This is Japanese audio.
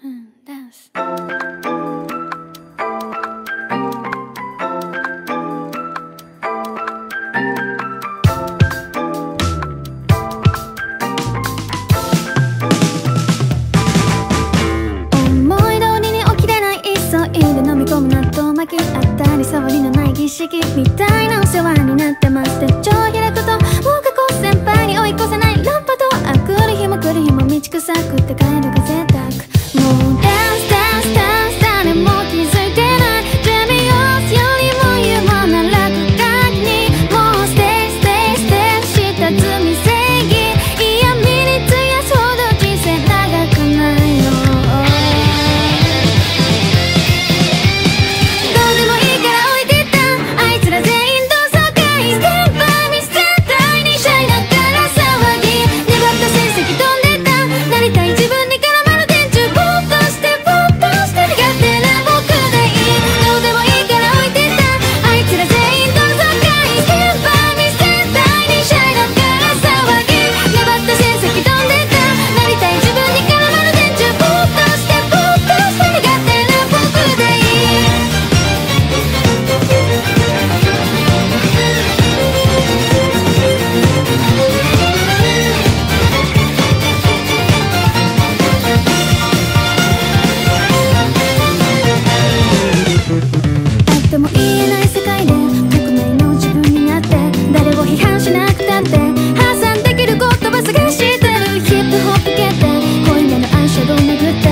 ダンス。思い通りに起きれない、急いで飲み込む納豆巻き、当たり障りのない儀式みたいなお世話になってます。手帳開くともう過去先輩に追い越せない論破と、あくる日も来る日も道草食って帰るが贅沢。もうダンスダンスダンス、誰も気づいてない。ジェミオスよりも有望な落書きに、もうステイステイステイした罪正義、嫌味に費やすほど人生長くないの。どうでもいいから置いてったあいつら全員同窓会、ステンバイミス絶対にシャイだから騒ぎ、粘った成績飛んでた、なりたい自分に絡まる電柱、ぼーっとしてぼーっとして苦手な僕でいい。どうでもいいから置いてったあいつら全員同窓会、ステンバイミス絶対にシャイだから騒ぎ、粘った成績飛んでた、なりたい自分に絡まる電柱、ぼーっとしてぼーっとして苦手な僕でいい。あっても言えない世界で匿名の自分になって、誰を批判しなくたって破産できる言葉探してる、ヒップホップ系って濃いめのアイシャドウ巡って